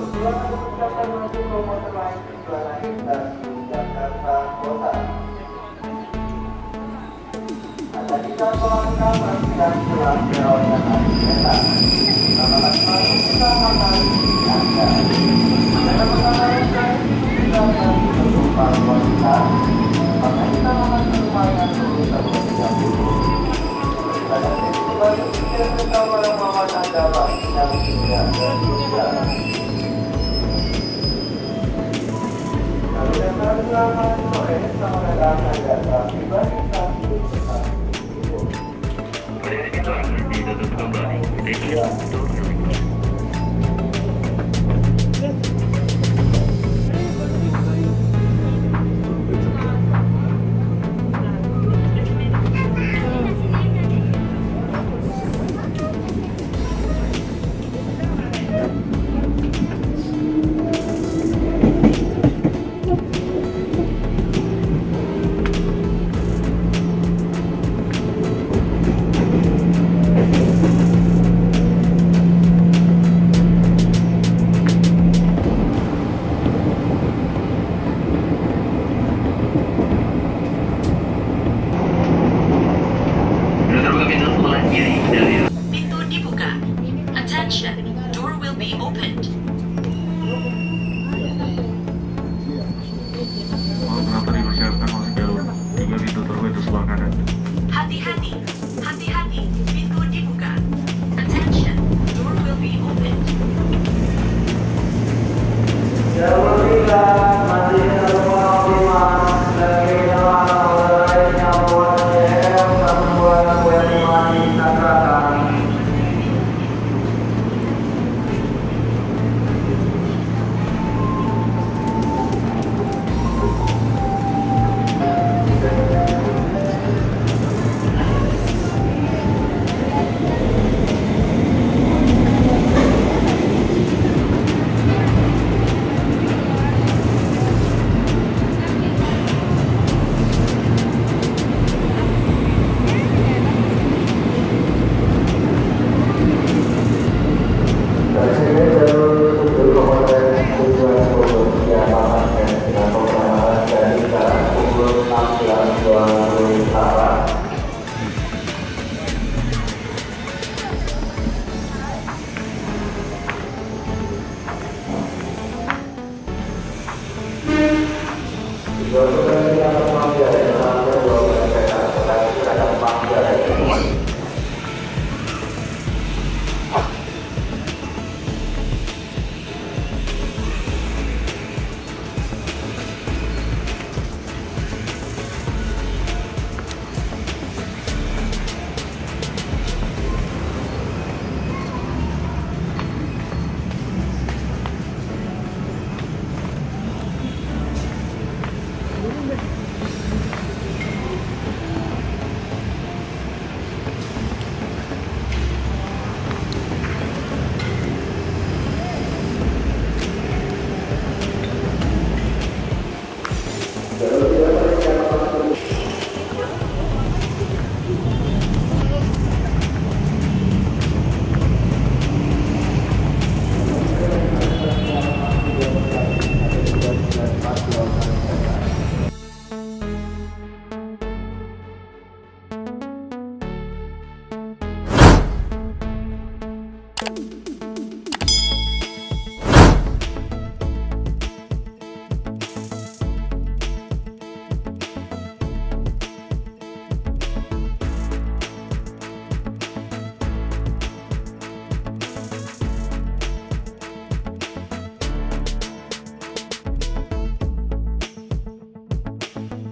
Silakan persiapkan untuk komuter lain tujuan akhir stasiun Jakarta Kota. Anda bisa melangkah dan pulang ke rombongan kereta. Selamat selalu bersama kami Anda. Anda menggunakan silakan penumpang wanita. Maka kita akan bermain dulu sebelum 30. Pada sesi balik kita bersama rombongan Anda bagi yang tidak berjualan. Lalu datang selamat sore, selamat datang Anda tiba di stasiun Stasiun. Itu ditutup kembali. Pintu dibuka. Attention, door will be opened. Kenapa dipersiapkan masih jauh? Juga pintu terbuka sebelah kanan. Hati-hati, hati-hati, pintu dibuka. Attention, door will be opened.